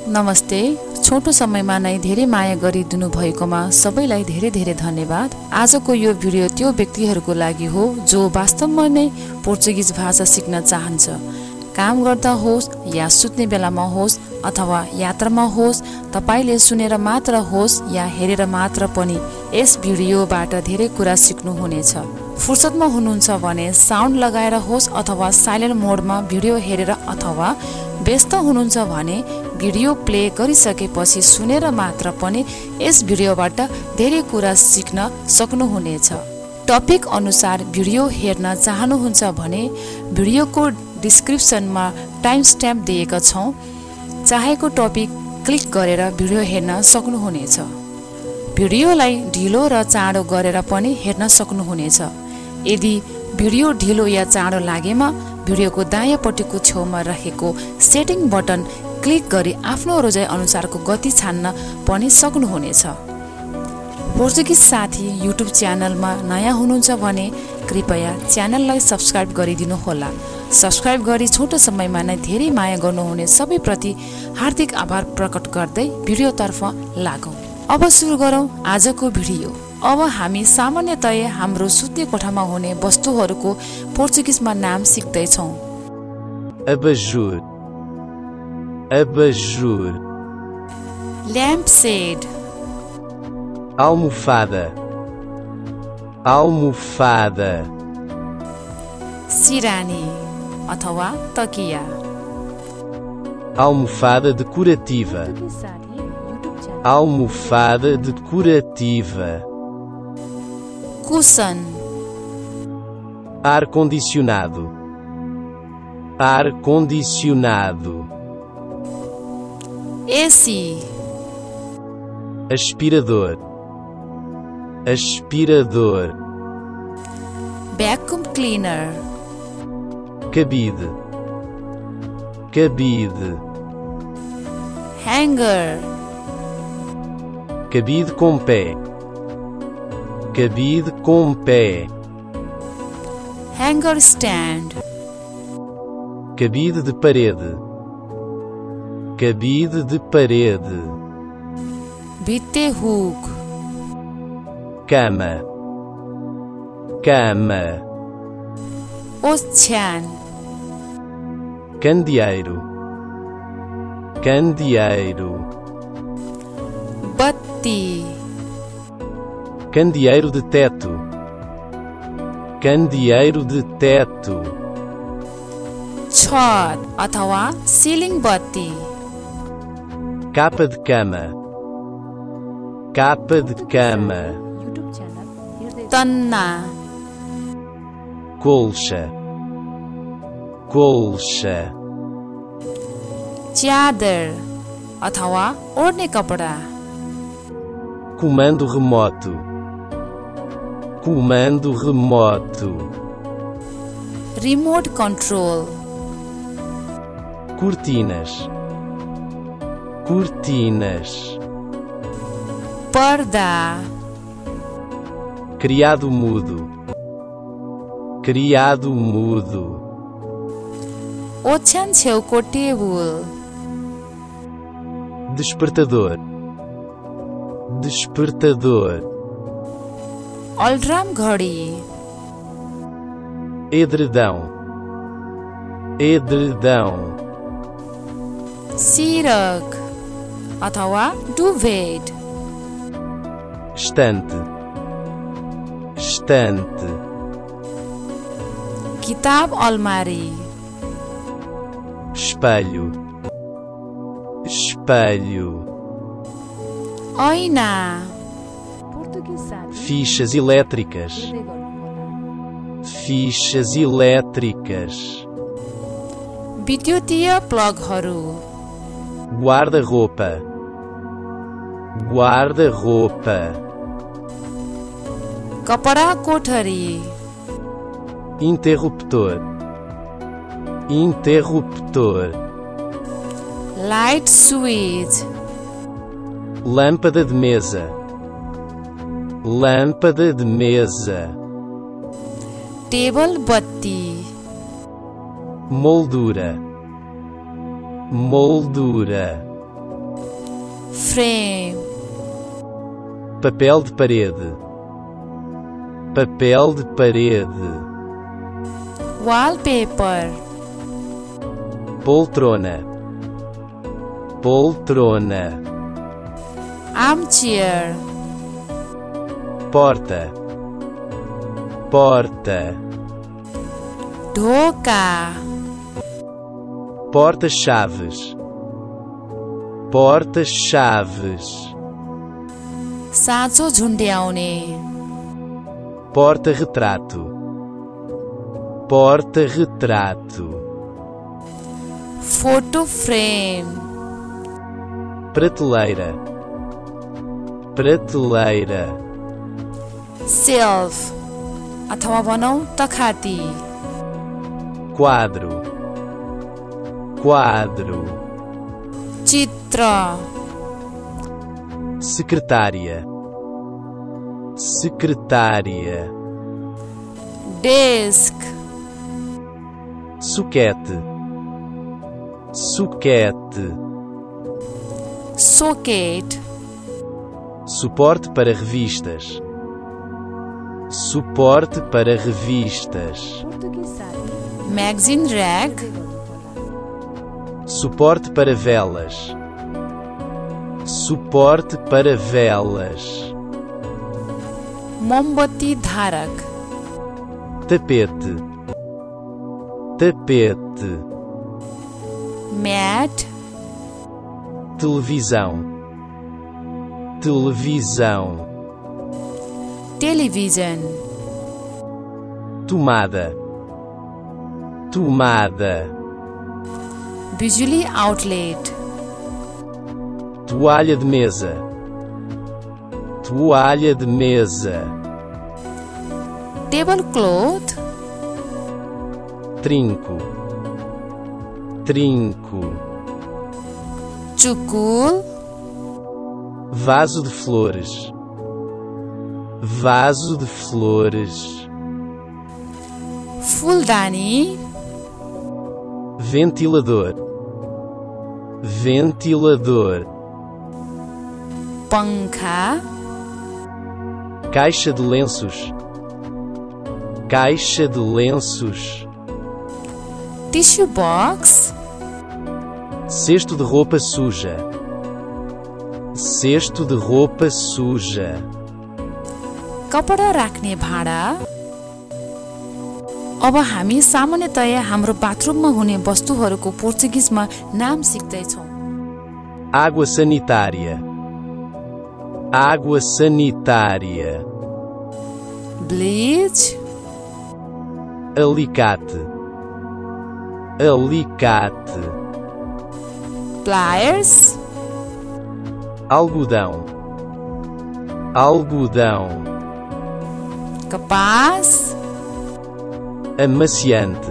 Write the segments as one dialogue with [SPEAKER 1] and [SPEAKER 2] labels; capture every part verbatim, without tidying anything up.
[SPEAKER 1] नमस्ते। छोटो समयमा नै धेरै माया गरिदिनु भएकोमा सबैलाई धेरै धेरै धन्यवाद। आजको यो भिडियो त्यो व्यक्तिहरूको लागि हो जो वास्तवमा नै पोर्चुगिज भाषा सिक्न चाहन्छ। काम गर्दा होस् या सुत्ने बेलामा होस् अथवा यात्रामा होस्, तपाईले सुनेर मात्र होस् या हेरेर मात्र पनि यस भिडियोबाट धेरै कुरा सिक्नुहुनेछ। फुर्सदमा हुनुहुन्छ भने साउन्ड लगाएर होस् अथवा साइलेन्ट मोडमा भिडियो हेरेर अथवा व्यस्त हुनुहुन्छ भने भिडियो प्ले गरिसकेपछि सुनेर मात्र पनि यस भिडियोबाट धेरै कुरा सिक्न सक्नुहुनेछ। टपिक अनुसार भिडियो हेर्न चाहनुहुन्छ भने भिडियोको डिस्क्रिप्सनमा टाइम स्ट्याम्प दिएका छौं। चाहेको टपिक क्लिक गरेर भिडियो हेर्न सक्नुहुनेछ। भिडियोलाई ढिलो र चाँडो गरेर पनि हेर्न सक्नुहुनेछ। यदि भिडियो ढिलो या चाँडो लागेमा भिडियोको दायाँपट्टिको छेउमा रहेको सेटिङ बटन क्लिक गरी आफ्नो रोजाइ अनुसारको गति छान्न पनि सक्नुहुनेछ। पोर्चुगिज साथी युट्युब च्यानलमा नयाँ हुनुहुन्छ भने कृपया च्यानललाई सब्स्क्राइब गरिदिनु होला। सब्स्क्राइब गरी छोटो समयमा नै धेरै माया गर्नुहुने सबैप्रति हार्दिक आभार प्रकट गर्दै भिडियोतर्फ लागौं। अब सुरु गरौं आजको भिडियो। अब हामी सामान्यतया हाम्रो सुत्ने कोठामा हुने वस्तुहरूको पोर्चुगिजमा नाम सिक्दै छौं।
[SPEAKER 2] Abajur, abajur.
[SPEAKER 1] Lampshade,
[SPEAKER 2] almofada, almofada.
[SPEAKER 1] सिरानी अथवा तकिया,
[SPEAKER 2] almofada decorativa, almofada decorativa.
[SPEAKER 1] Cushion,
[SPEAKER 2] ar condicionado, ar condicionado.
[SPEAKER 1] A C,
[SPEAKER 2] aspirador, aspirador.
[SPEAKER 1] vacuum cleaner,
[SPEAKER 2] cabide, cabide.
[SPEAKER 1] hanger,
[SPEAKER 2] cabide com pé, cabide com pé.
[SPEAKER 1] hanger stand,
[SPEAKER 2] Cabide de parede, cabide de parede.
[SPEAKER 1] भित्ते hook,
[SPEAKER 2] Cama, cama.
[SPEAKER 1] ocean,
[SPEAKER 2] Candeeiro, candeeiro.
[SPEAKER 1] बत्ती,
[SPEAKER 2] Candeeiro de teto, candeeiro de teto.
[SPEAKER 1] छत अथवा सिलिङ बत्ती,
[SPEAKER 2] Capa de cama, capa de cama.
[SPEAKER 1] तन्ना,
[SPEAKER 2] Colcha, colcha.
[SPEAKER 1] च्यादर अथवा ओढ्ने कपडा,
[SPEAKER 2] Comando remoto, comando remoto.
[SPEAKER 1] Remote control,
[SPEAKER 2] Cortinas, cortinas.
[SPEAKER 1] पर्दा,
[SPEAKER 2] Criado mudo, criado mudo.
[SPEAKER 1] ओछ्यान छेउको टेबुल,
[SPEAKER 2] Despertador, despertador.
[SPEAKER 1] अल्ट्राम घडी,
[SPEAKER 2] Edredão, edredão.
[SPEAKER 1] सिरक अथवा डुभेट,
[SPEAKER 2] Estante, estante.
[SPEAKER 1] किताब अलमारी,
[SPEAKER 2] Espelho, espelho.
[SPEAKER 1] ऐना,
[SPEAKER 2] Fichas elétricas, fichas elétricas.
[SPEAKER 1] विद्युतीय प्लगहरू,
[SPEAKER 2] Guarda-roupa, guarda-roupa.
[SPEAKER 1] कपडा कोठरी,
[SPEAKER 2] Interruptor, interruptor.
[SPEAKER 1] Light switch,
[SPEAKER 2] Lâmpada de mesa, lâmpada de mesa.
[SPEAKER 1] Table बत्ती,
[SPEAKER 2] Moldura, moldura.
[SPEAKER 1] frame,
[SPEAKER 2] papel de parede, papel de parede,
[SPEAKER 1] wallpaper,
[SPEAKER 2] poltrona, poltrona,
[SPEAKER 1] armchair,
[SPEAKER 2] porta, porta,
[SPEAKER 1] ढोका,
[SPEAKER 2] porta-chaves, porta-chaves,
[SPEAKER 1] साँचो झुन्ड्याउने,
[SPEAKER 2] porta-retrato, porta-retrato,
[SPEAKER 1] photo frame,
[SPEAKER 2] prateleira, prateleira,
[SPEAKER 1] shelf अथवा भनौं तखाती,
[SPEAKER 2] quadro, quadro,
[SPEAKER 1] चित्र,
[SPEAKER 2] secretária, secretária,
[SPEAKER 1] desk,
[SPEAKER 2] suquete, suquete,
[SPEAKER 1] socket,
[SPEAKER 2] suporte para revistas, suporte para revistas,
[SPEAKER 1] magazine rack,
[SPEAKER 2] suporte para velas, suporte para velas,
[SPEAKER 1] मोमबत्ती धारक,
[SPEAKER 2] tapete, tapete,
[SPEAKER 1] mat,
[SPEAKER 2] televisão, televisão,
[SPEAKER 1] television,
[SPEAKER 2] tomada, tomada,
[SPEAKER 1] बिजुली outlet,
[SPEAKER 2] toalha de mesa, toalha de mesa,
[SPEAKER 1] table cloth,
[SPEAKER 2] trinco, trinco,
[SPEAKER 1] चुकुल,
[SPEAKER 2] vaso de flores, vaso de flores,
[SPEAKER 1] फुलदानी,
[SPEAKER 2] ventilador, ventilador,
[SPEAKER 1] पंखा,
[SPEAKER 2] caixa de lenços, caixa de lenços,
[SPEAKER 1] tissue box,
[SPEAKER 2] cesto de roupa suja, cesto de roupa suja,
[SPEAKER 1] कपडा राख्ने भाँडा। अब हामी सामान्यतया हाम्रो बाथरुममा हुने वस्तुहरूको पोर्चुगिजमा नाम सिक्दैछौँ।
[SPEAKER 2] água sanitária, água sanitária,
[SPEAKER 1] bleach,
[SPEAKER 2] alicate, alicate,
[SPEAKER 1] pliers,
[SPEAKER 2] algodão, algodão,
[SPEAKER 1] कपास,
[SPEAKER 2] amaciante,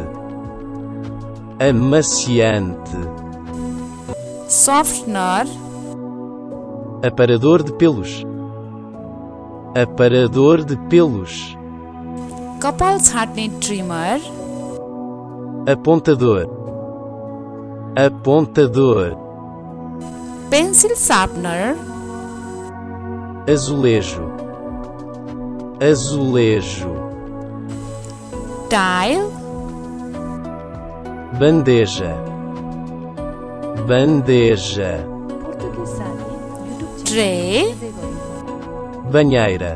[SPEAKER 2] amaciante,
[SPEAKER 1] सफ्टनर,
[SPEAKER 2] aparador de pelos, aparador de pelos,
[SPEAKER 1] कपाल छाट्ने trimmer,
[SPEAKER 2] apontador, apontador,
[SPEAKER 1] pencil sharpener,
[SPEAKER 2] azulejo, azulejo,
[SPEAKER 1] tile,
[SPEAKER 2] bandeja, bandeja,
[SPEAKER 1] tray,
[SPEAKER 2] banheira,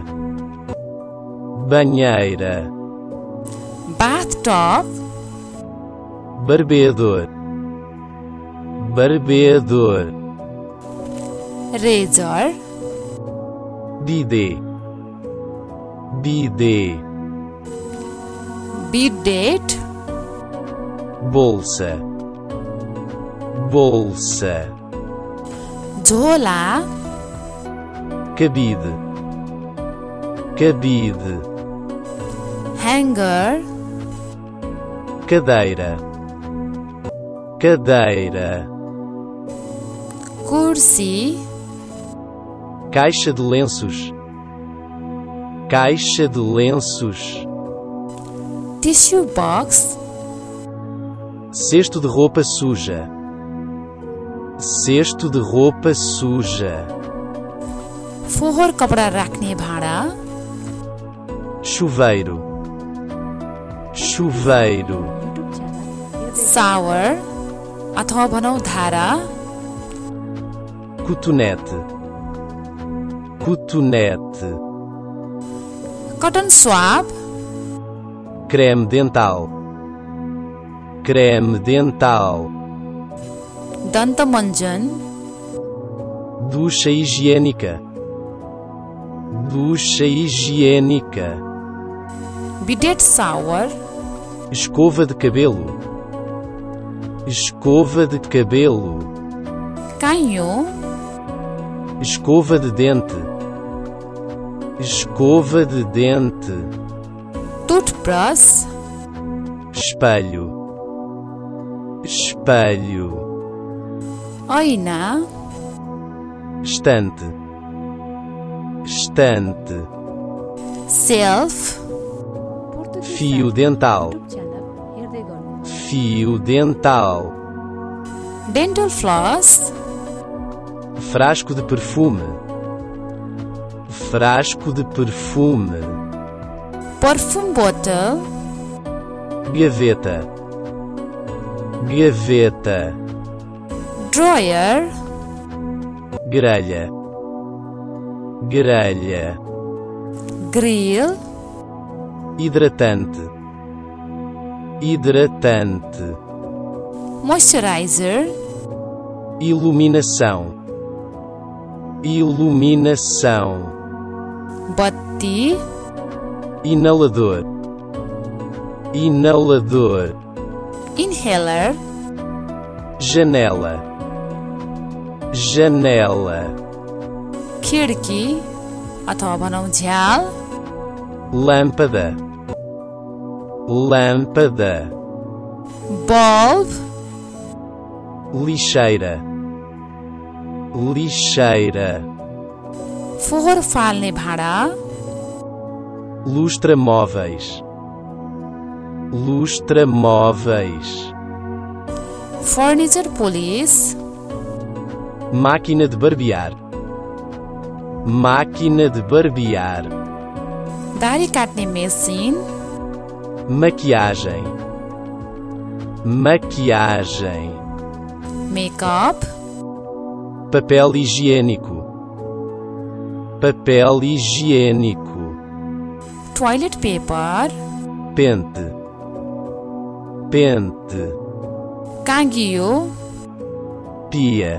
[SPEAKER 2] banheira,
[SPEAKER 1] bathtub,
[SPEAKER 2] barbeador, barbeador,
[SPEAKER 1] razor,
[SPEAKER 2] bidê, bidê,
[SPEAKER 1] bidet,
[SPEAKER 2] bolsa, bolsa,
[SPEAKER 1] झोला,
[SPEAKER 2] cabide, cabide,
[SPEAKER 1] hanger,
[SPEAKER 2] cadeira, cadeira,
[SPEAKER 1] कुर्सी,
[SPEAKER 2] caixa de lenços, caixa de lenços,
[SPEAKER 1] tissue box,
[SPEAKER 2] cesto de roupa suja, cesto de roupa suja,
[SPEAKER 1] फोहोर कपडा राख्ने भाँडा,
[SPEAKER 2] chuveiro, chuveiro,
[SPEAKER 1] सावर अथवा भनौँ धारा,
[SPEAKER 2] cotonete, cotonete,
[SPEAKER 1] cotton swab,
[SPEAKER 2] creme dental, creme dental,
[SPEAKER 1] दन्तमञ्जन,
[SPEAKER 2] ducha higiênica, ducha higiênica,
[SPEAKER 1] bidet shower,
[SPEAKER 2] escova de cabelo, escova de cabelo,
[SPEAKER 1] काइयो,
[SPEAKER 2] escova de dente, escova de dente,
[SPEAKER 1] toothbrush,
[SPEAKER 2] espelho, espelho,
[SPEAKER 1] ऐना,
[SPEAKER 2] estante, estante,
[SPEAKER 1] shelf,
[SPEAKER 2] fio dental, fio dental,
[SPEAKER 1] dental floss,
[SPEAKER 2] frasco de perfume, frasco de perfume,
[SPEAKER 1] perfume बोतल,
[SPEAKER 2] gaveta, gaveta,
[SPEAKER 1] drawer,
[SPEAKER 2] grelha, grelha,
[SPEAKER 1] grill,
[SPEAKER 2] hidratante, hidratante,
[SPEAKER 1] moisturiser,
[SPEAKER 2] iluminação, iluminação,
[SPEAKER 1] बत्ती,
[SPEAKER 2] inalador, inalador,
[SPEAKER 1] inhaler,
[SPEAKER 2] janela, janela,
[SPEAKER 1] खिड्की अथवा भनौँ झ्याल,
[SPEAKER 2] lâmpada, lâmpada,
[SPEAKER 1] bulb,
[SPEAKER 2] lixeira, lixeira,
[SPEAKER 1] फोहोर फाल्ने भाँडा,
[SPEAKER 2] lustramóveis, lustramóveis,
[SPEAKER 1] furniture polish,
[SPEAKER 2] máquina de barbear, máquina de barbear,
[SPEAKER 1] दाढी काट्ने machine,
[SPEAKER 2] maquiagem, maquiagem,
[SPEAKER 1] makeup,
[SPEAKER 2] papel higiênico, papel higiênico,
[SPEAKER 1] toilet paper,
[SPEAKER 2] pente, pente,
[SPEAKER 1] काँगियो,
[SPEAKER 2] pia,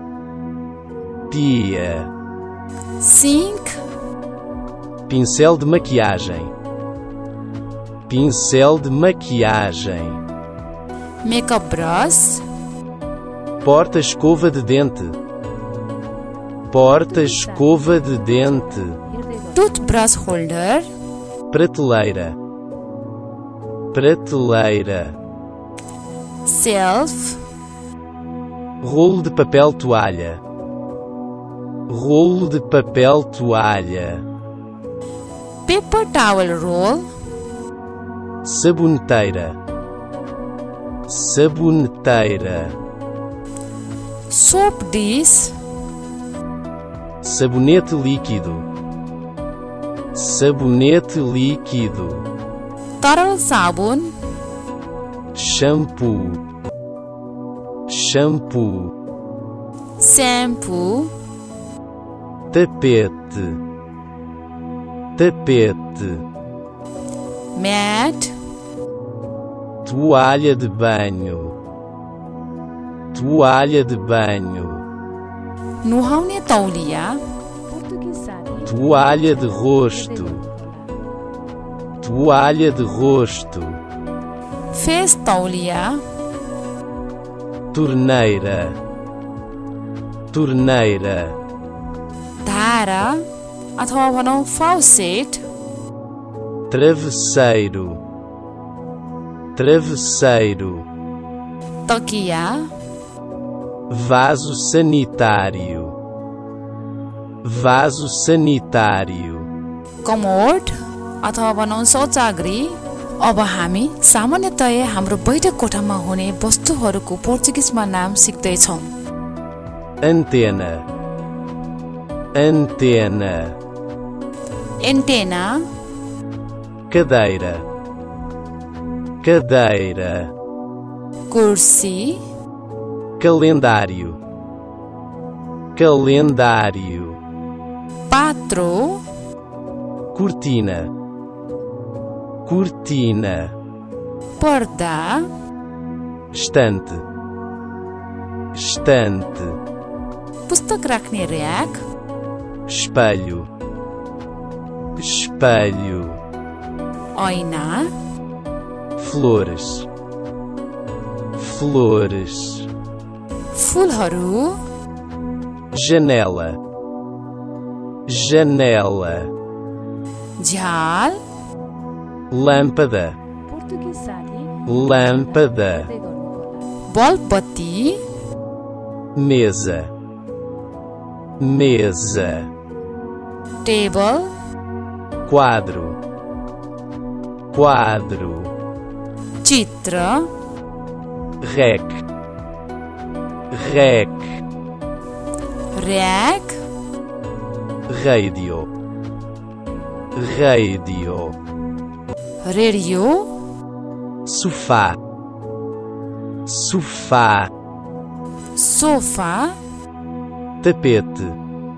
[SPEAKER 2] pia,
[SPEAKER 1] sink,
[SPEAKER 2] pincel de maquiagem, pincel de maquiagem,
[SPEAKER 1] makeup brush,
[SPEAKER 2] porta-escova de dente, porta-escova de dente,
[SPEAKER 1] toothbrush holder,
[SPEAKER 2] prateleira, prateleira,
[SPEAKER 1] shelf,
[SPEAKER 2] rolo de papel toalha, rolo de papel toalha,
[SPEAKER 1] paper towel roll,
[SPEAKER 2] saboneteira, saboneteira,
[SPEAKER 1] soap dish,
[SPEAKER 2] sabonete líquido, sabonete líquido,
[SPEAKER 1] तरल साबुन,
[SPEAKER 2] shampoo, shampoo,
[SPEAKER 1] shampoo,
[SPEAKER 2] tapete, tapete,
[SPEAKER 1] mat,
[SPEAKER 2] toalha de banho, toalha de banho,
[SPEAKER 1] नुहाउने तौलिया,
[SPEAKER 2] toalha de rosto, toalha de rosto,
[SPEAKER 1] face तौलिया,
[SPEAKER 2] torneira, torneira,
[SPEAKER 1] धारा अथवा भनौँ faucet,
[SPEAKER 2] travesseiro, travesseiro,
[SPEAKER 1] तकिया,
[SPEAKER 2] vaso sanitário, vaso sanitário,
[SPEAKER 1] commode अथवा भनौँ शौचागृह। अब हामी सामान्यतया हाम्रो बैठक कोठामा हुने वस्तुहरूको पोर्चुगिजमा नाम सिक्दैछौँ।
[SPEAKER 2] Antena. Antena.
[SPEAKER 1] Antenna.
[SPEAKER 2] Cadeira. Cadeira.
[SPEAKER 1] Kursi.
[SPEAKER 2] Calendário. Calendário.
[SPEAKER 1] Patro.
[SPEAKER 2] Cortina. Cortina.
[SPEAKER 1] Parda.
[SPEAKER 2] Estante. Estante.
[SPEAKER 1] पुस्तक राख्ने र्याक.
[SPEAKER 2] Espelho. Espelho.
[SPEAKER 1] ऐना.
[SPEAKER 2] Flores. Flores.
[SPEAKER 1] फुलहरू.
[SPEAKER 2] Janela. Janela.
[SPEAKER 1] झ्याल.
[SPEAKER 2] Lâmpada. Lâmpada.
[SPEAKER 1] बल्बत्ती.
[SPEAKER 2] Mesa. Mesa.
[SPEAKER 1] Table.
[SPEAKER 2] Quadro. Quadro.
[SPEAKER 1] चित्र.
[SPEAKER 2] Rec. Rec.
[SPEAKER 1] Rack.
[SPEAKER 2] Radio. Radio.
[SPEAKER 1] Radio.
[SPEAKER 2] Sofá. Sofá.
[SPEAKER 1] Sofa.
[SPEAKER 2] Tapete.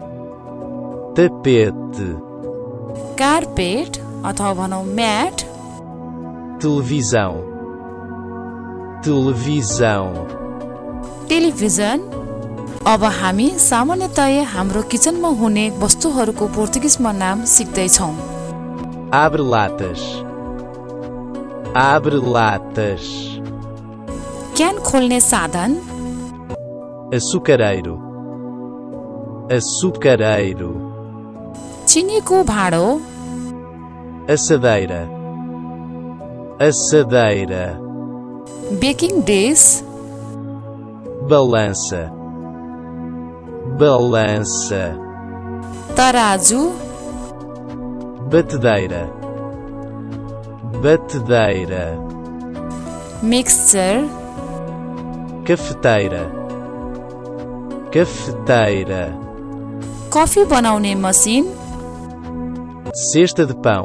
[SPEAKER 2] Tapete.
[SPEAKER 1] Carpet अथवा भनौँ mat.
[SPEAKER 2] Televisão. Televisão.
[SPEAKER 1] Television. अब हामी सामान्यतया हाम्रो किचनमा हुने वस्तुहरूको पोर्तुगिजमा नाम सिक्दैछौँ.
[SPEAKER 2] Abre latas. Abre latas.
[SPEAKER 1] क्यान खोल्ने साधन.
[SPEAKER 2] Açucareiro. Açucareiro.
[SPEAKER 1] चिनीको भाँडो.
[SPEAKER 2] Assadeira. Assadeira.
[SPEAKER 1] Baking dish.
[SPEAKER 2] Balança. Balança.
[SPEAKER 1] तराजु.
[SPEAKER 2] Batedeira. Batedeira.
[SPEAKER 1] Mixture.
[SPEAKER 2] Cafeteira. Cafeteira.
[SPEAKER 1] Coffee बनाउने machine.
[SPEAKER 2] Cesta de pão.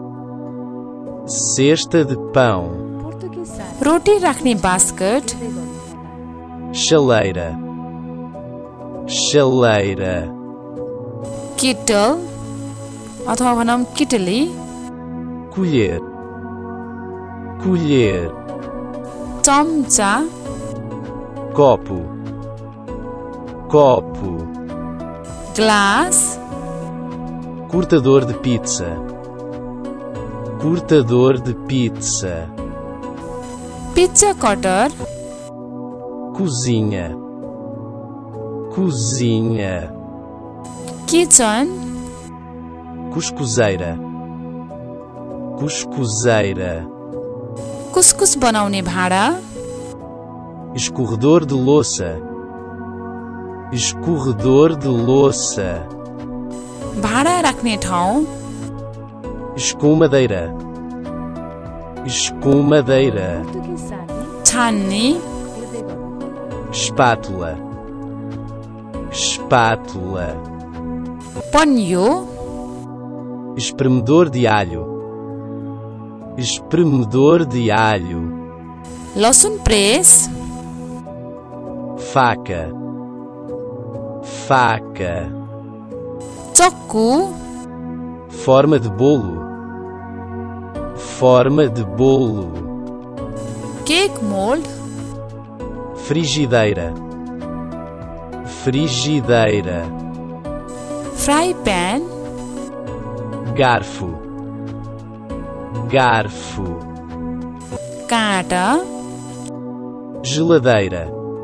[SPEAKER 2] Cesta de pão.
[SPEAKER 1] रोटी राख्ने बास्केट.
[SPEAKER 2] Chaleira. Chaleira.
[SPEAKER 1] किटल अथवा भनौँ किटली.
[SPEAKER 2] Colher. Colher.
[SPEAKER 1] चम्चा.
[SPEAKER 2] Copo. Copo.
[SPEAKER 1] Glass.
[SPEAKER 2] Cortador de pizza. Cortador de pizza.
[SPEAKER 1] Pizza cutter.
[SPEAKER 2] Cozinha. Cozinha.
[SPEAKER 1] Kitchen.
[SPEAKER 2] Cuscuzeira. Cuscuzeira.
[SPEAKER 1] Couscous बनाउने भाँडा.
[SPEAKER 2] Escorredor de louça. Escorredor de louça.
[SPEAKER 1] भाँडा राख्ने ठाउँ.
[SPEAKER 2] Escumadeira. Escumadeira.
[SPEAKER 1] छान्ने.
[SPEAKER 2] Espátula. Espátula.
[SPEAKER 1] पन्यो.
[SPEAKER 2] Espremedor de alho. Espremedor de alho.
[SPEAKER 1] लसुन press.
[SPEAKER 2] Faca. Faca.
[SPEAKER 1] चक्कु.
[SPEAKER 2] Forma de bolo. Forma de bolo.
[SPEAKER 1] Cake mould.
[SPEAKER 2] Frigideira. Frigideira.
[SPEAKER 1] Fry pan.
[SPEAKER 2] Garfo. Garfo.
[SPEAKER 1] काँटा.
[SPEAKER 2] Geladeira.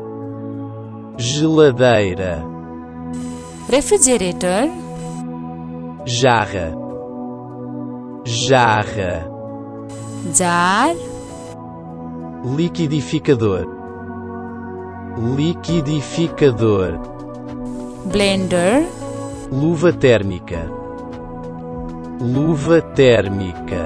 [SPEAKER 2] Geladeira.
[SPEAKER 1] Refrigerator.
[SPEAKER 2] Jarra. Jarra.
[SPEAKER 1] Jar.
[SPEAKER 2] Liquidificador. Liquidificador.
[SPEAKER 1] Blender.
[SPEAKER 2] Luva térmica. Luva térmica.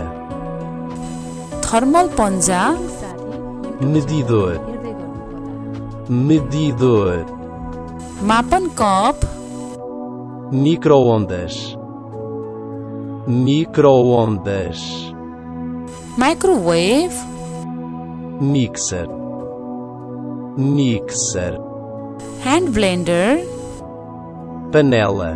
[SPEAKER 1] Thermal पन्जा.
[SPEAKER 2] Medidor. Medidor.
[SPEAKER 1] मापन cup
[SPEAKER 2] micro-ondas, micro-ondas,
[SPEAKER 1] microwave
[SPEAKER 2] mixer, mixer,
[SPEAKER 1] hand blender
[SPEAKER 2] panela,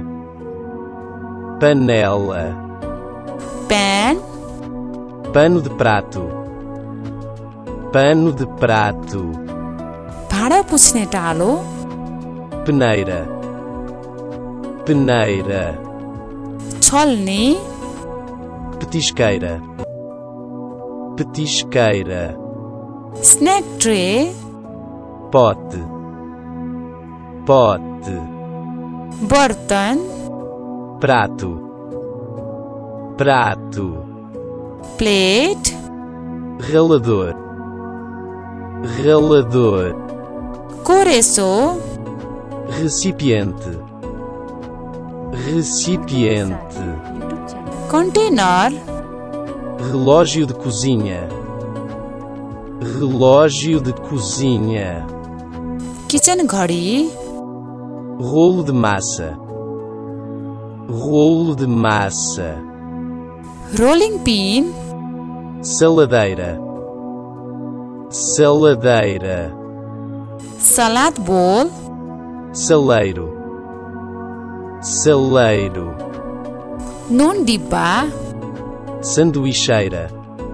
[SPEAKER 2] panela,
[SPEAKER 1] pan
[SPEAKER 2] pano de prato, pano de prato,
[SPEAKER 1] भाँडा पुछ्ने टालो
[SPEAKER 2] peneira, peneira,
[SPEAKER 1] छल्ने
[SPEAKER 2] petisqueira, petisqueira,
[SPEAKER 1] snack tray
[SPEAKER 2] pote, pote,
[SPEAKER 1] बर्तन
[SPEAKER 2] prato, prato,
[SPEAKER 1] plate
[SPEAKER 2] ralador, ralador,
[SPEAKER 1] कोरेसो
[SPEAKER 2] recipiente, recipiente,
[SPEAKER 1] container
[SPEAKER 2] relógio de cozinha, relógio de cozinha,
[SPEAKER 1] kitchen घडी
[SPEAKER 2] rolo de massa, rolo de massa,
[SPEAKER 1] rolling pin
[SPEAKER 2] saladeira, saladeira,
[SPEAKER 1] salad bowl
[SPEAKER 2] saleiro, saleiro,
[SPEAKER 1] नुन डिब्बा
[SPEAKER 2] sanduicheira,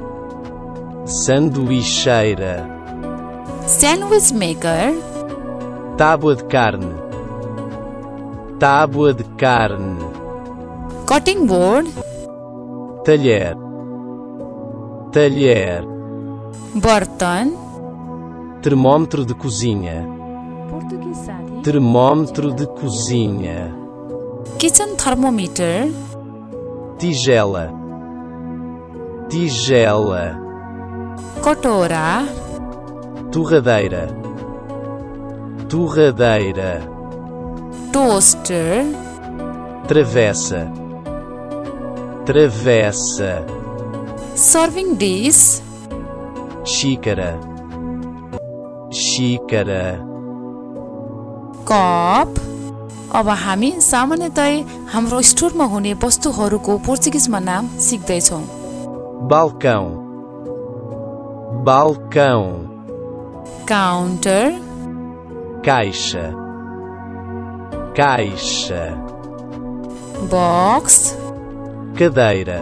[SPEAKER 2] sanduicheira,
[SPEAKER 1] sandwich maker
[SPEAKER 2] tábua de carne, tábua de carne,
[SPEAKER 1] cutting board
[SPEAKER 2] talher, talher,
[SPEAKER 1] बर्तन
[SPEAKER 2] termômetro de cozinha, termômetro de cozinha,
[SPEAKER 1] kitchen thermometer
[SPEAKER 2] tigela, tigela,
[SPEAKER 1] कटोरा
[SPEAKER 2] torradeira, torradeira,
[SPEAKER 1] toaster
[SPEAKER 2] travessa, travessa,
[SPEAKER 1] serving dish
[SPEAKER 2] xícara, xícara,
[SPEAKER 1] cup अब हामी सामान्यतया हाम्रो स्टोरमा हुने वस्तुहरूको पोर्चुगिजमा नाम सिक्दैछौँ
[SPEAKER 2] balcão, balcão,
[SPEAKER 1] counter
[SPEAKER 2] caixa, caixa,
[SPEAKER 1] box
[SPEAKER 2] cadeira,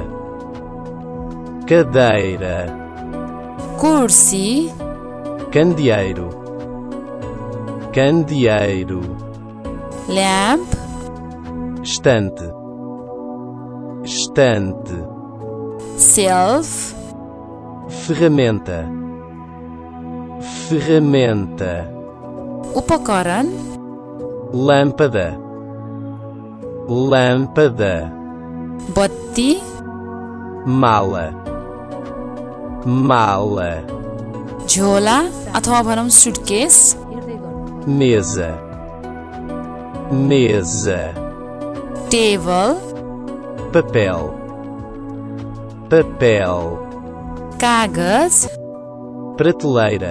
[SPEAKER 2] cadeira,
[SPEAKER 1] कुर्सी
[SPEAKER 2] candeeiro, candeeiro,
[SPEAKER 1] lamp
[SPEAKER 2] estante, estante,
[SPEAKER 1] shelf
[SPEAKER 2] ferramenta, ferramenta,
[SPEAKER 1] उपकरण
[SPEAKER 2] lâmpada, lâmpada,
[SPEAKER 1] बत्ती
[SPEAKER 2] mala, mala,
[SPEAKER 1] झोला अथवा भनौँ suitcase
[SPEAKER 2] mesa, mesa,
[SPEAKER 1] table
[SPEAKER 2] papel, papel,
[SPEAKER 1] कागज
[SPEAKER 2] prateleira,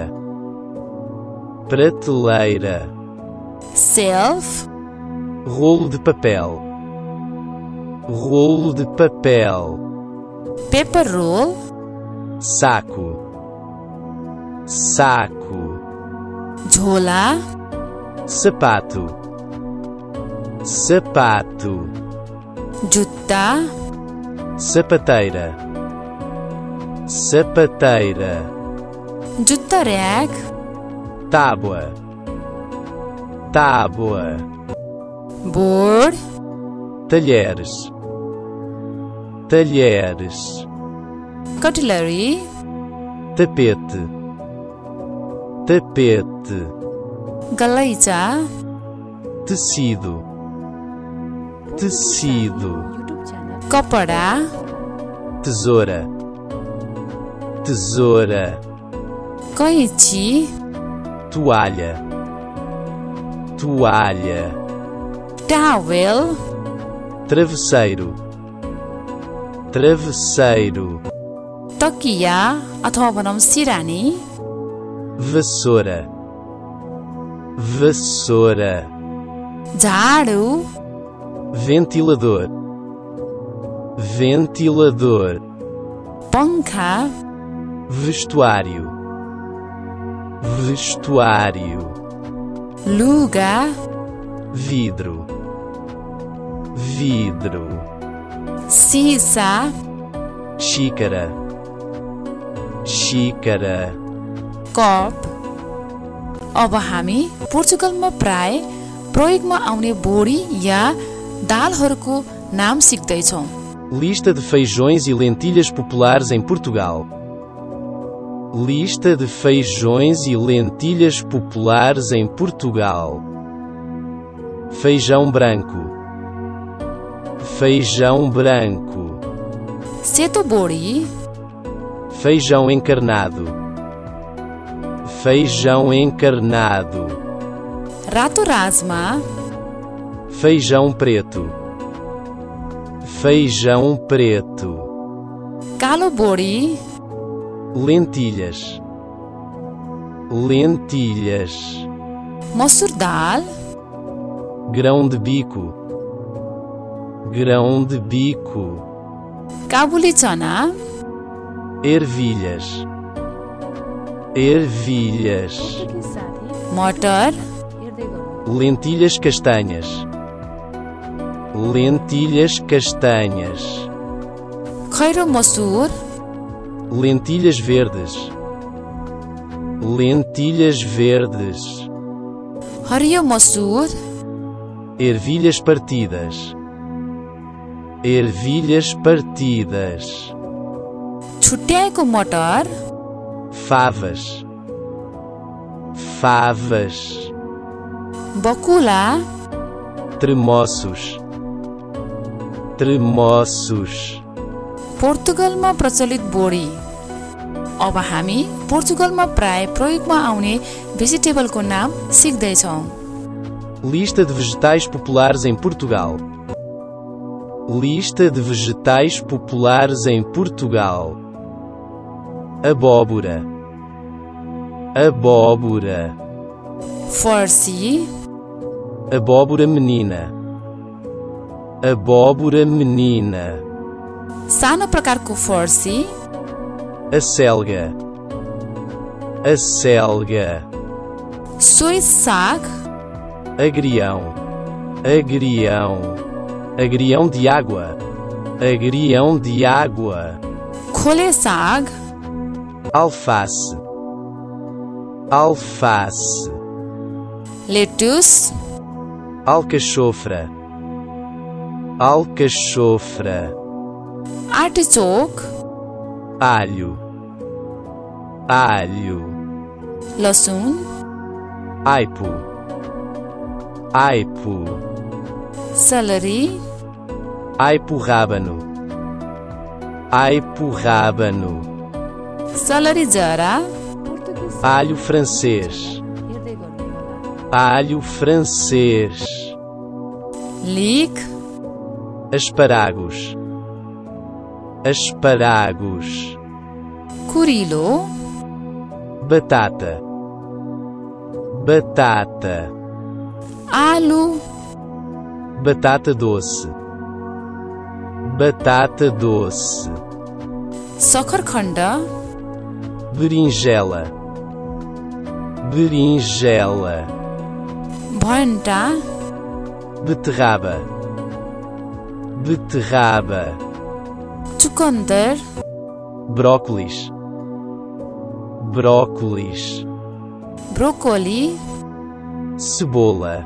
[SPEAKER 2] prateleira,
[SPEAKER 1] shelf
[SPEAKER 2] rolo de papel, rolo de papel,
[SPEAKER 1] paper roll
[SPEAKER 2] saco, saco,
[SPEAKER 1] झोला
[SPEAKER 2] sapato, sapato,
[SPEAKER 1] जुत्ता
[SPEAKER 2] sapateira, sapateira,
[SPEAKER 1] जुत्ता rack
[SPEAKER 2] tábua, tábua,
[SPEAKER 1] board
[SPEAKER 2] talheres, talheres,
[SPEAKER 1] cutlery
[SPEAKER 2] tapete, tapete,
[SPEAKER 1] गलैँचा
[SPEAKER 2] tecido, tecido,
[SPEAKER 1] कपडा
[SPEAKER 2] tesoura, tesoura,
[SPEAKER 1] कैँची
[SPEAKER 2] toalha, toalha,
[SPEAKER 1] towel
[SPEAKER 2] travesseiro, travesseiro,
[SPEAKER 1] तकिया अथवा भनौँ सिरानी
[SPEAKER 2] vassoura, vassoura,
[SPEAKER 1] झाडु
[SPEAKER 2] ventilador, ventilador,
[SPEAKER 1] पंखा
[SPEAKER 2] vestuário, vestuário,
[SPEAKER 1] लुगा
[SPEAKER 2] vidro, vidro,
[SPEAKER 1] सिसा
[SPEAKER 2] xícara, xícara,
[SPEAKER 1] कप अब हामी पोर्चुगलमा प्राय प्रयोगमा आउने बोडी या दालहरूको नाम सिक्दैछौँ।
[SPEAKER 2] lista de feijões e lentilhas populares em Portugal. Lista de feijões e lentilhas populares em Portugal. Feijão branco, feijão branco,
[SPEAKER 1] सेतो बोडी
[SPEAKER 2] feijão encarnado, feijão encarnado,
[SPEAKER 1] रातो rajma
[SPEAKER 2] feijão preto, feijão preto,
[SPEAKER 1] कालो बोडी
[SPEAKER 2] lentilhas, lentilhas,
[SPEAKER 1] मसुर दाल
[SPEAKER 2] grão de bico, grão de bico,
[SPEAKER 1] काबुली चना
[SPEAKER 2] ervilhas, ervilhas,
[SPEAKER 1] मटर
[SPEAKER 2] lentilhas castanhas, lentilhas castanhas,
[SPEAKER 1] खैरो masoor
[SPEAKER 2] lentilhas verdes, lentilhas verdes,
[SPEAKER 1] हरियो masoor
[SPEAKER 2] ervilhas partidas, ervilhas partidas,
[SPEAKER 1] छुट्याएको मटर
[SPEAKER 2] favas, favas,
[SPEAKER 1] बकुला
[SPEAKER 2] tremoços, tremoços,
[SPEAKER 1] पोर्तुगलमा प्रचलित बोडी अब हामी पोर्चुगलमा प्राय प्रयोगमा आउने भेजिटेबलको नाम सिक्दैछौँ।
[SPEAKER 2] lista de vegetais populares em Portugal. Lista de vegetais populares em Portugal. Abóbora, abóbora,
[SPEAKER 1] फर्सी
[SPEAKER 2] abóbora menina, abóbora menina,
[SPEAKER 1] सानो प्रकारको फर्सी
[SPEAKER 2] acelga, acelga,
[SPEAKER 1] सोही साग
[SPEAKER 2] agrião, agrião, agrião de água, agrião de água,
[SPEAKER 1] खोले साग
[SPEAKER 2] alface, alface,
[SPEAKER 1] lettuce
[SPEAKER 2] alcachofra, alcachofra,
[SPEAKER 1] artichoke
[SPEAKER 2] alho, alho,
[SPEAKER 1] लसुन
[SPEAKER 2] aipo, aipo,
[SPEAKER 1] celery
[SPEAKER 2] aipo rábano, aipo rábano,
[SPEAKER 1] celery जरा
[SPEAKER 2] alho francês, alho francês,
[SPEAKER 1] leek
[SPEAKER 2] asparagos, asparagos,
[SPEAKER 1] कुरिलो
[SPEAKER 2] batata, batata,
[SPEAKER 1] आलु
[SPEAKER 2] batata doce, batata doce,
[SPEAKER 1] सखरखण्ड
[SPEAKER 2] berinjela, berinjela,
[SPEAKER 1] भन्टा
[SPEAKER 2] beterraba, beterraba,
[SPEAKER 1] चुकन्दर
[SPEAKER 2] brócolis, brócolis,
[SPEAKER 1] broccoli
[SPEAKER 2] cebola,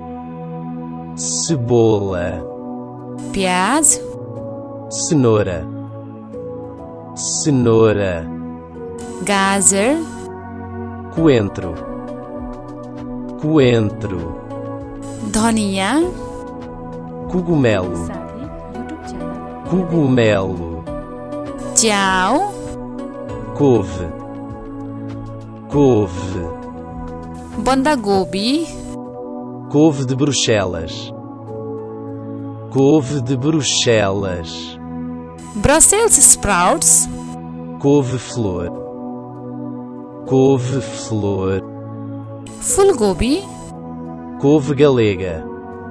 [SPEAKER 2] cebola,
[SPEAKER 1] प्याज
[SPEAKER 2] cenoura, cenoura,
[SPEAKER 1] गाजर
[SPEAKER 2] coentro, coentro,
[SPEAKER 1] धनिया
[SPEAKER 2] cogumelo, cogumelo,
[SPEAKER 1] च्याउ
[SPEAKER 2] couve, couve,
[SPEAKER 1] बन्दागोबी
[SPEAKER 2] couve de Bruxelas, couve de Bruxelas,
[SPEAKER 1] Brussels sprouts
[SPEAKER 2] couve-flor, couve-flor,
[SPEAKER 1] फुलगोबी
[SPEAKER 2] couve galega,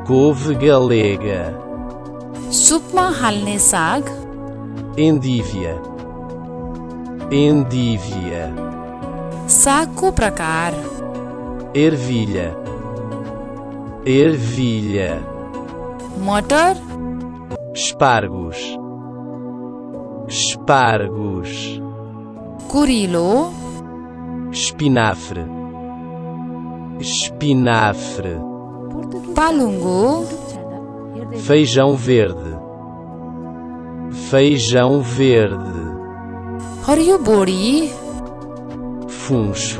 [SPEAKER 2] couve galega,
[SPEAKER 1] सुपमा हाल्ने साग,
[SPEAKER 2] endívia, endívia,
[SPEAKER 1] सागको प्रकार,
[SPEAKER 2] ervilha, ervilha,
[SPEAKER 1] मटर,
[SPEAKER 2] espargos, espargos,
[SPEAKER 1] कुरिलो,
[SPEAKER 2] espinafre, espinafre,
[SPEAKER 1] पालुङ्गो,
[SPEAKER 2] feijão verde, feijão verde,
[SPEAKER 1] हरियो बोडी,
[SPEAKER 2] funcho,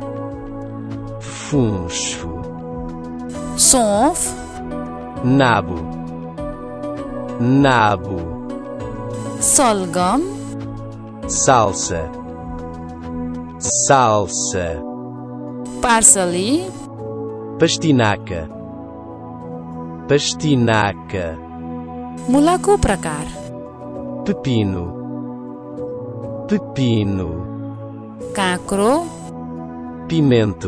[SPEAKER 2] funcho,
[SPEAKER 1] सौंफ,
[SPEAKER 2] nabo, nabo,
[SPEAKER 1] सलगम,
[SPEAKER 2] salsa, salsa,
[SPEAKER 1] parsley,
[SPEAKER 2] pastinaca, pastinaca,
[SPEAKER 1] मुलाको प्रकार,
[SPEAKER 2] pepino, pepino,
[SPEAKER 1] काँक्रो,
[SPEAKER 2] pimento,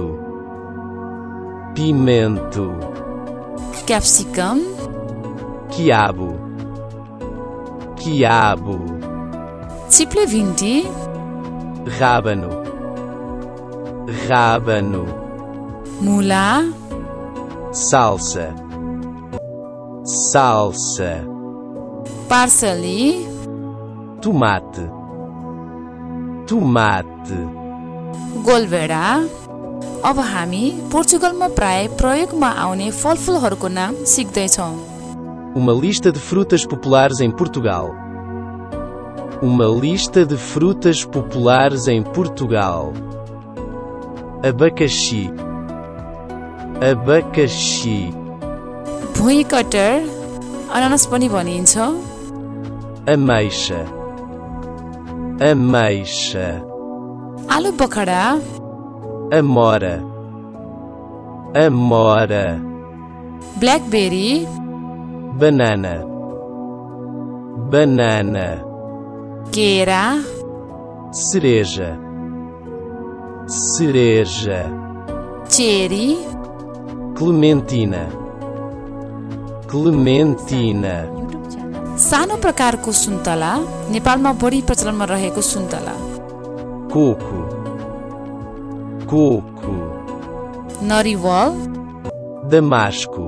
[SPEAKER 2] pimento,
[SPEAKER 1] capsicum,
[SPEAKER 2] quiabo, quiabo,
[SPEAKER 1] चिप्ले भिन्डी,
[SPEAKER 2] rábano, rábano,
[SPEAKER 1] मुला,
[SPEAKER 2] salsa, salsa,
[SPEAKER 1] parsley,
[SPEAKER 2] tomate, tomate,
[SPEAKER 1] गोलभेडा। अब हामी पोर्चुगलमा प्राय प्रयोगमा आउने फलफुलहरूको नाम सिक्दैछौँ।
[SPEAKER 2] Uma lista de frutas populares em Portugal. Uma lista de frutas populares em Portugal. Abacaxi, abacaxi,
[SPEAKER 1] भुइँकटर, अनानस पनि भनिन्छ,
[SPEAKER 2] ameixa, ameixa,
[SPEAKER 1] आलु बखडा,
[SPEAKER 2] amora, amora,
[SPEAKER 1] blackberry,
[SPEAKER 2] banana, banana,
[SPEAKER 1] केरा,
[SPEAKER 2] cereja, cereja,
[SPEAKER 1] cherry,
[SPEAKER 2] clementina, clementina,
[SPEAKER 1] सानो प्रकारको सुन्तला, नेपालमा बढी प्रचलनमा रहेको सुन्तला,
[SPEAKER 2] coco, coco,
[SPEAKER 1] नरिवल,
[SPEAKER 2] damasco,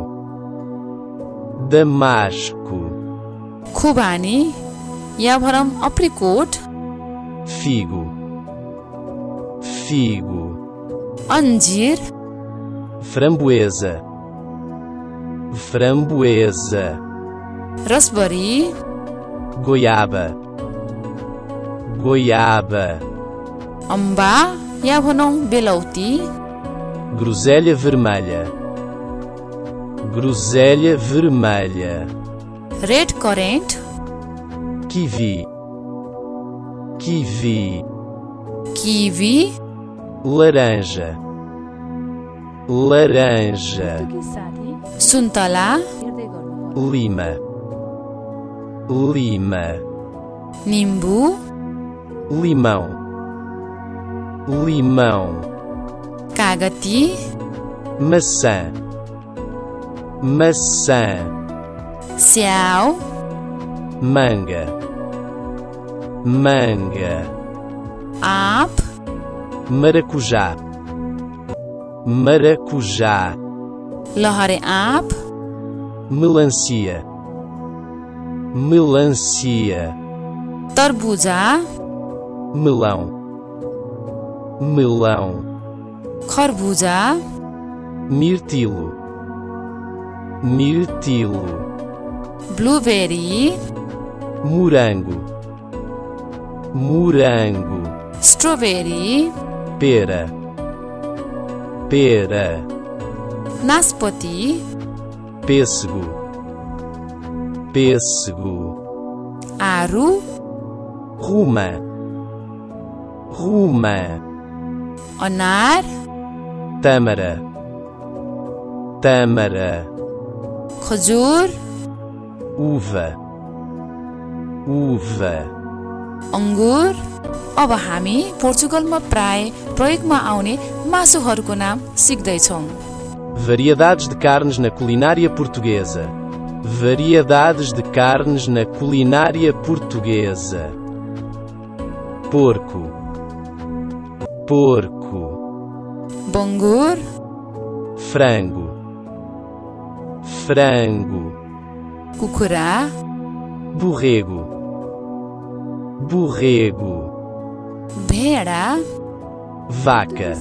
[SPEAKER 2] damasco,
[SPEAKER 1] खुबानी या भनौँ अप्रिकोट,
[SPEAKER 2] figo, figo,
[SPEAKER 1] अन्जिर,
[SPEAKER 2] framboesa, framboesa,
[SPEAKER 1] raspberry,
[SPEAKER 2] goiaba, goiaba,
[SPEAKER 1] अम्बा या भनौँ बेलौती,
[SPEAKER 2] groselha vermelha, groselha vermelha,
[SPEAKER 1] red currant,
[SPEAKER 2] kiwi, kiwi,
[SPEAKER 1] kiwi,
[SPEAKER 2] laranja, laranja,
[SPEAKER 1] सुन्तला,
[SPEAKER 2] lima, lima,
[SPEAKER 1] निम्बु,
[SPEAKER 2] limão, limão,
[SPEAKER 1] कागती,
[SPEAKER 2] maçã, maçã,
[SPEAKER 1] स्याउ,
[SPEAKER 2] manga, manga,
[SPEAKER 1] आँप,
[SPEAKER 2] maracujá, maracujá,
[SPEAKER 1] लहरे आँप,
[SPEAKER 2] melancia, melancia,
[SPEAKER 1] तरबुजा,
[SPEAKER 2] melão, melão,
[SPEAKER 1] खरबुजा,
[SPEAKER 2] mirtilo, mirtilo,
[SPEAKER 1] blueberry,
[SPEAKER 2] morango, morango,
[SPEAKER 1] strawberry,
[SPEAKER 2] pera, pera,
[SPEAKER 1] नासपति,
[SPEAKER 2] pêssego, pêssego,
[SPEAKER 1] आरु,
[SPEAKER 2] romã, romã,
[SPEAKER 1] अनार,
[SPEAKER 2] tâmara, tâmara,
[SPEAKER 1] खजुर,
[SPEAKER 2] uva, uva,
[SPEAKER 1] अङ्गुर। अब हामी पोर्चुगलमा प्राय प्रयोगमा आउने मासुहरूको नाम सिक्दैछौँ।
[SPEAKER 2] Variedades de carnes na culinária portuguesa. Variedades de carnes na culinária portuguesa. Porco. Porco.
[SPEAKER 1] Bangur.
[SPEAKER 2] Frango. Frango.
[SPEAKER 1] Kukurá.
[SPEAKER 2] Borrego. Borrego.
[SPEAKER 1] Bheda.
[SPEAKER 2] Vaca.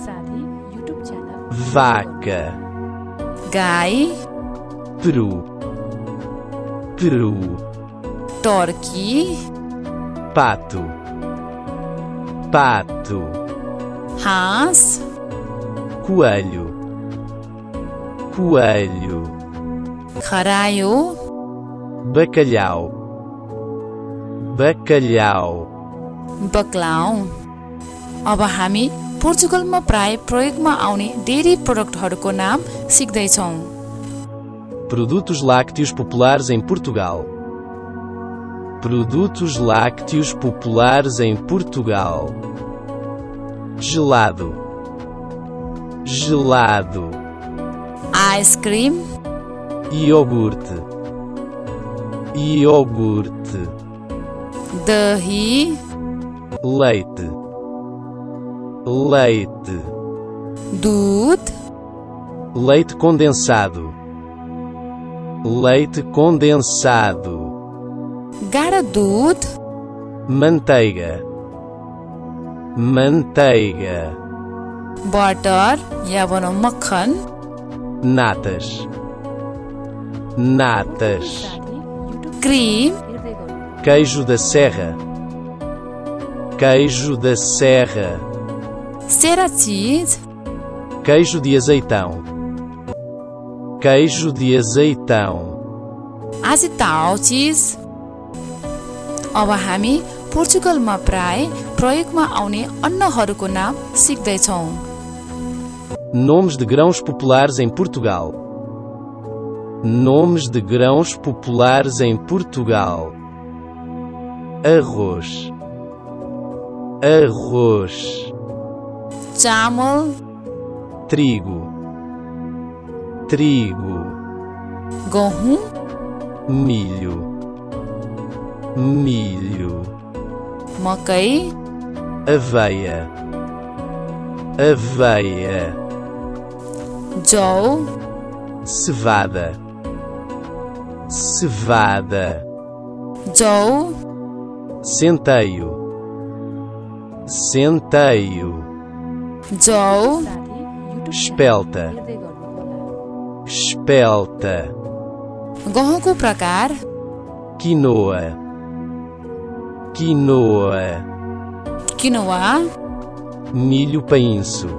[SPEAKER 2] Vaca.
[SPEAKER 1] Gai.
[SPEAKER 2] Peru. Peru.
[SPEAKER 1] Turkey.
[SPEAKER 2] Pato. Pato.
[SPEAKER 1] Haas.
[SPEAKER 2] Coelho. Coelho.
[SPEAKER 1] Kharayo.
[SPEAKER 2] Bacalhau. Bacalhau.
[SPEAKER 1] बक्लाउ। अब हामी पोर्चुगलमा प्राय प्रयोगमा आउने डेयरी प्रोडक्टहरूको नाम सिक्दैछौँ।
[SPEAKER 2] Produtos lácteos populares em Portugal. Produtos lácteos populares em Portugal. Gelado. Gelado.
[SPEAKER 1] Ice cream.
[SPEAKER 2] Iogurte. Iogurte.
[SPEAKER 1] Dahi.
[SPEAKER 2] Leite. Leite.
[SPEAKER 1] दूध.
[SPEAKER 2] Leite condensado. Leite condensado.
[SPEAKER 1] गाढा दूध.
[SPEAKER 2] Manteiga. Manteiga.
[SPEAKER 1] बटर या भनौँ मक्खन.
[SPEAKER 2] Natas. Natas.
[SPEAKER 1] Cream.
[SPEAKER 2] Queijo da Serra. Queijo da Serra.
[SPEAKER 1] सेरा cheese.
[SPEAKER 2] Queijo de azeitão. Queijo de azeitão.
[SPEAKER 1] आजिताओ चीज. अब हामी पोर्चुगलमा प्राय प्रयोगमा आउने अन्नहरूको नाम सिक्दैछौँ।
[SPEAKER 2] Nomes de grãos populares em Portugal. Nomes de grãos populares em Portugal. Arroz. Arroz.
[SPEAKER 1] चामल.
[SPEAKER 2] Trigo. Trigo.
[SPEAKER 1] गहुँ.
[SPEAKER 2] Milho. Milho.
[SPEAKER 1] मकै.
[SPEAKER 2] Aveia. Aveia.
[SPEAKER 1] जौ.
[SPEAKER 2] Cevada. Cevada.
[SPEAKER 1] जौ.
[SPEAKER 2] Centeio. Centeio.
[SPEAKER 1] जौ.
[SPEAKER 2] Espelta. Espelta.
[SPEAKER 1] गहुँको प्रकार.
[SPEAKER 2] Quinoa. Quinoa.
[SPEAKER 1] Quinoa.
[SPEAKER 2] Milho painço.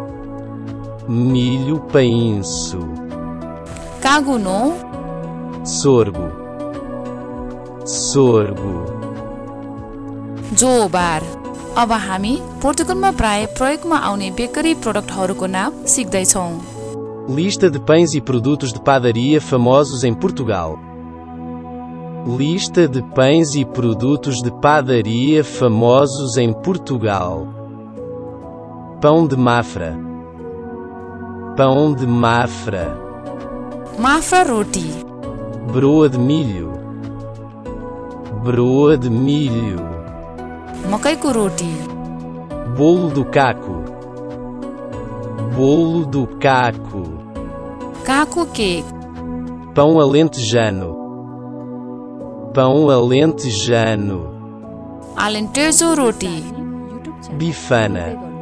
[SPEAKER 2] Milho painço.
[SPEAKER 1] कागुनो.
[SPEAKER 2] Sorgo. Sorgo.
[SPEAKER 1] जोबार. अब हामी पोर्चुगलमा प्राय प्रयोगमा आउने बेकरी प्रोडक्टहरूको नाम सिक्दैछौँ।
[SPEAKER 2] Lista de pães e produtos de padaria famosos em Portugal. Lista de pães e produtos de padaria famosos em Portugal. Pão de Mafra. Pão de Mafra.
[SPEAKER 1] माफ्रा रोटी.
[SPEAKER 2] Broa de milho. Broa de milho.
[SPEAKER 1] मकैको रोटी.
[SPEAKER 2] Bolo do caco. Bolo do caco.
[SPEAKER 1] काको cake.
[SPEAKER 2] Pão alentejano. Pão alentejano.
[SPEAKER 1] आलेन्टेजो रोटी.
[SPEAKER 2] Bifana.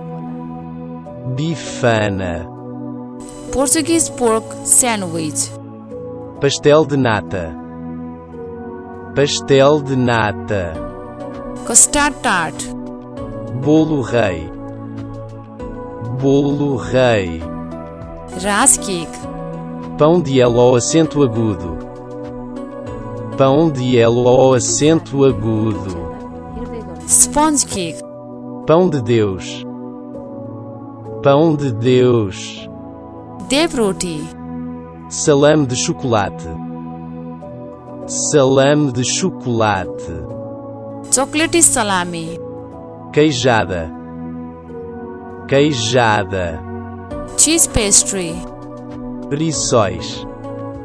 [SPEAKER 2] Bifana.
[SPEAKER 1] Portuguese pork sandwich.
[SPEAKER 2] Pastel de nata. Pastel de nata.
[SPEAKER 1] Custard tart.
[SPEAKER 2] Bolo rei. Bolo rei.
[SPEAKER 1] राज cake.
[SPEAKER 2] Pão de L ao acento agudo. Pão de L ao acento agudo.
[SPEAKER 1] Sponge cake.
[SPEAKER 2] Pão de Deus. Pão de Deus.
[SPEAKER 1] देव रोटी.
[SPEAKER 2] Salame de chocolate. Salame de chocolate.
[SPEAKER 1] चोकलेटी सलामी.
[SPEAKER 2] Queijada. Queijada.
[SPEAKER 1] Cheese pastry.
[SPEAKER 2] Rissóis.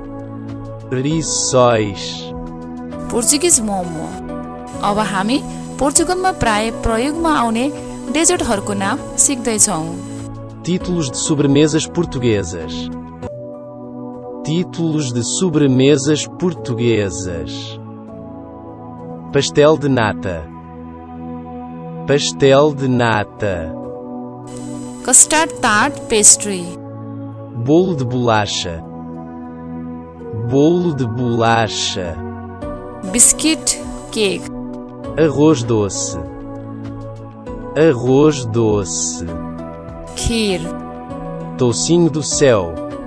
[SPEAKER 2] Rissóis.
[SPEAKER 1] Portuguese momo. अब हामी पोर्चुगलमा प्राय प्रयोगमा आउने डेजर्टहरूको नाम सिक्दैछौँ।
[SPEAKER 2] Títulos de sobremesas portuguesas. Títulos de sobremesas portuguesas. Pastel de nata. Pastel de nata.
[SPEAKER 1] Custard tart pastry.
[SPEAKER 2] Bolo de bolacha. Bolo de bolacha.
[SPEAKER 1] Biscuit cake.
[SPEAKER 2] Arroz doce. Arroz doce.
[SPEAKER 1] खीर।
[SPEAKER 2] Toucinho do céu.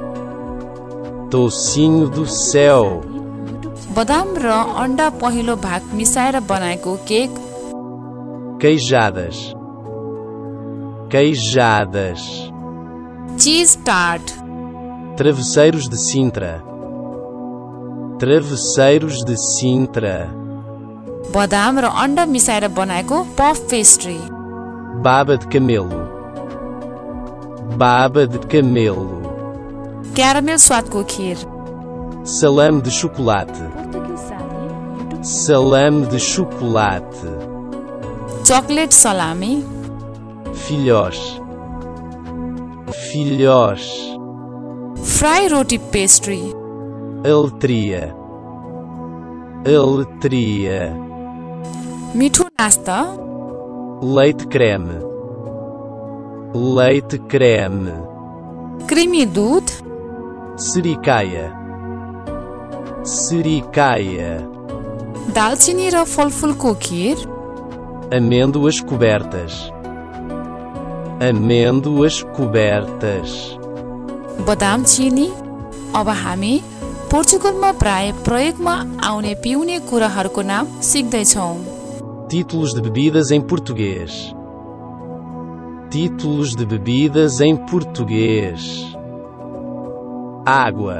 [SPEAKER 2] Toucinho do céu.
[SPEAKER 1] बदाम र अन्डा पहिलो भाग मिसाएर बनाएको cake.
[SPEAKER 2] Queijadas. Queijadas.
[SPEAKER 1] Cheese tart.
[SPEAKER 2] Travesseiros de Sintra. Travesseiros de Sintra.
[SPEAKER 1] बदाम र अन्डा मिसाएर बनाएको puff pastry.
[SPEAKER 2] Baba de camelo. Baba de camelo.
[SPEAKER 1] Caramel स्वादको खीर।
[SPEAKER 2] Salame de chocolate. Salame de chocolate.
[SPEAKER 1] Chocolate salami.
[SPEAKER 2] Filhós. Filhós.
[SPEAKER 1] Fry रोटी pastry.
[SPEAKER 2] Aletria. Aletria.
[SPEAKER 1] मिठो नास्ता।
[SPEAKER 2] Leite creme. Leite creme.
[SPEAKER 1] Creamy दूध।
[SPEAKER 2] Sericaia. Sericaia.
[SPEAKER 1] दालचिनी र फलफुलको खीर।
[SPEAKER 2] Amêndoas cobertas. Amêndoas cobertas.
[SPEAKER 1] बदाम चिनी। अब हामी पोर्चुगलमा प्राय प्रयोगमा आउने पिउने कुराहरूको नाम सिक्दैछौँ।
[SPEAKER 2] Títulos de bebidas em português. Títulos de bebidas em português. Água.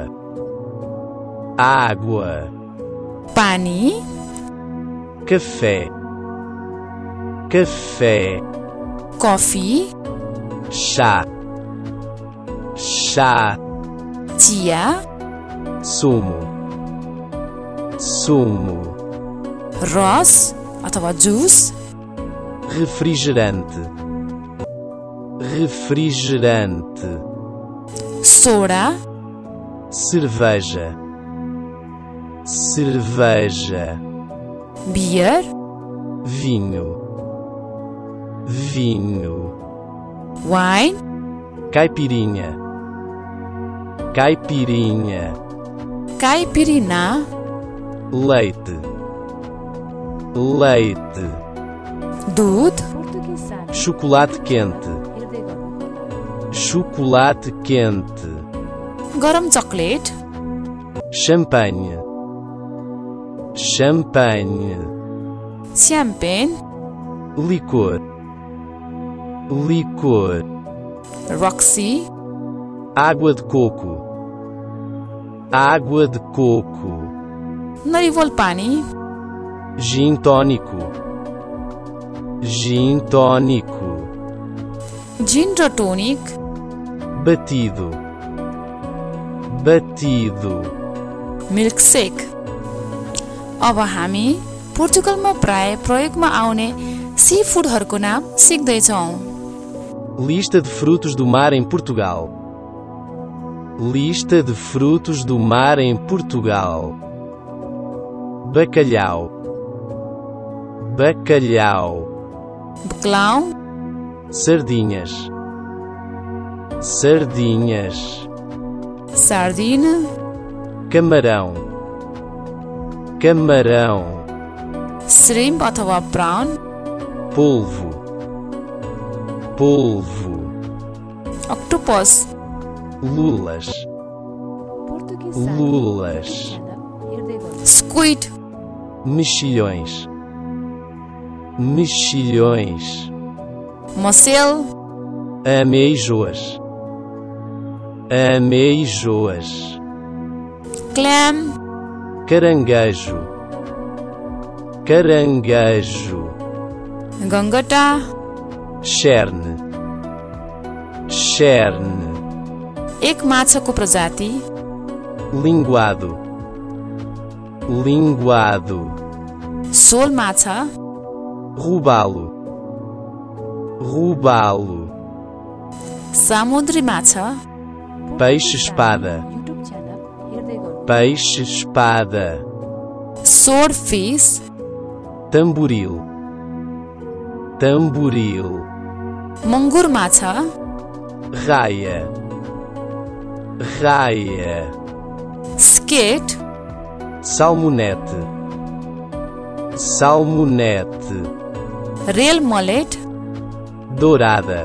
[SPEAKER 2] Água.
[SPEAKER 1] पानी।
[SPEAKER 2] Café. Café.
[SPEAKER 1] Coffee.
[SPEAKER 2] Chá. Chá.
[SPEAKER 1] चिया।
[SPEAKER 2] Sumo. Sumo.
[SPEAKER 1] रस अथवा juice.
[SPEAKER 2] Refrigerante. Refrigerante.
[SPEAKER 1] Soda.
[SPEAKER 2] Cerveja. Cerveja.
[SPEAKER 1] Beer.
[SPEAKER 2] Vinho. Vinho.
[SPEAKER 1] Wine.
[SPEAKER 2] Caipirinha. Caipirinha.
[SPEAKER 1] काइपिरिना।
[SPEAKER 2] Leite. Leite.
[SPEAKER 1] दूध।
[SPEAKER 2] Chocolate quente. Chocolate quente.
[SPEAKER 1] गरम chocolate.
[SPEAKER 2] Champanhe. Champanhe.
[SPEAKER 1] Champagne.
[SPEAKER 2] Licor. Licor.
[SPEAKER 1] रक्सी।
[SPEAKER 2] Água de coco. Água de coco.
[SPEAKER 1] नरिवल पानी।
[SPEAKER 2] Gin tônico. Gin tônico.
[SPEAKER 1] Gin र tonic.
[SPEAKER 2] Batido. Batido.
[SPEAKER 1] Milk shake. अब हामी पोर्चुगलमा प्राय प्रयोगमा आउने सी फूडहरूको नाम सिक्दैछौँ।
[SPEAKER 2] Lista de frutos do mar em Portugal. Lista de frutos do mar em Portugal. Bacalhau. Bacalhau.
[SPEAKER 1] बक्लाउ।
[SPEAKER 2] Sardinhas. Sardinhas.
[SPEAKER 1] Sardine.
[SPEAKER 2] Camarão. Camarão.
[SPEAKER 1] Shrimp अथवा prawn.
[SPEAKER 2] Polvo. Polvo.
[SPEAKER 1] Octopus.
[SPEAKER 2] Lulas. Lulas.
[SPEAKER 1] Squid.
[SPEAKER 2] Mexilhões. Mexilhões.
[SPEAKER 1] Mussel.
[SPEAKER 2] Ameijoas. Ameijoas.
[SPEAKER 1] Clam.
[SPEAKER 2] Caranguejo. Caranguejo.
[SPEAKER 1] गङ्गटा।
[SPEAKER 2] Cherne. Cherne.
[SPEAKER 1] एक माछाको प्रजाति
[SPEAKER 2] linguado, linguado,
[SPEAKER 1] शोल माछा
[SPEAKER 2] robalo, robalo,
[SPEAKER 1] समुद्री माछा
[SPEAKER 2] peixe-espada, peixe-espada,
[SPEAKER 1] swordfish
[SPEAKER 2] tamboril, tamboril,
[SPEAKER 1] मंगुर माछा
[SPEAKER 2] raia, raia,
[SPEAKER 1] skate
[SPEAKER 2] salmonete, salmonete,
[SPEAKER 1] red mullet
[SPEAKER 2] dourada,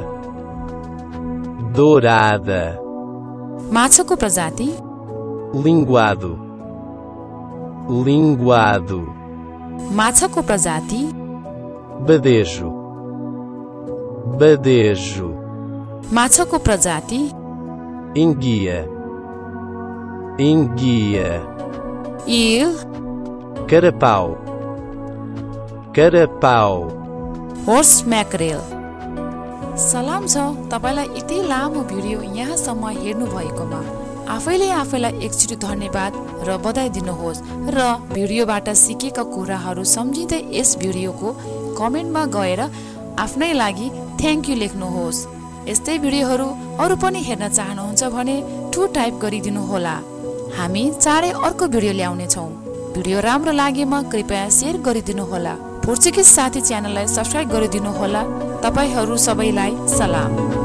[SPEAKER 2] dourada,
[SPEAKER 1] माछाको प्रजाति
[SPEAKER 2] linguado, linguado,
[SPEAKER 1] माछाको प्रजाति
[SPEAKER 2] badejo, badejo,
[SPEAKER 1] माछाको प्रजाति
[SPEAKER 2] enguia, enguia,
[SPEAKER 1] eel
[SPEAKER 2] carapau, carapau.
[SPEAKER 1] Horse mackerel. सलाम छ तपाईलाई यति लामो भिडियो यहाँसम्म हेर्नु भएकोमा आफैले आफैलाई एकचोटि धन्यवाद र बधाई दिनुहोस् र भिडियोबाट सिकेका कुराहरू सम्झिँदै यस भिडियोको कमेन्टमा गएर आफ्नै लागि थ्याङ्क यू लेख्नुहोस्। यस्तै भिडियोहरू अरू पनि हेर्न चाहनुहुन्छ भने टु टाइप गरिदिनु होला। हामी चाँडै अर्को भिडियो ल्याउने छौं। भिडियो राम्रो लागेमा कृपया शेयर गरिदिनु होला। पोर्चुगिज साथी च्यानललाई सब्स्क्राइब गरिदिनु होला। तपाईहरू सबैलाई सलाम।